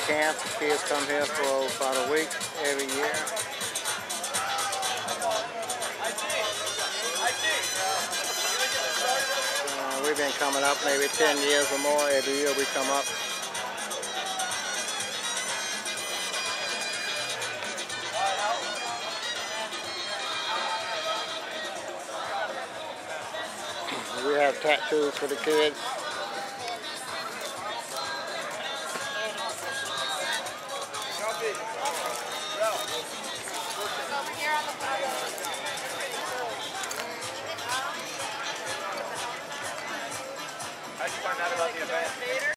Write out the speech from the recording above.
camp. The kids come here for about a week every year. We've been coming up maybe 10 years or more. Every year we come up. We have tattoos for the kids. How'd you find out about the event?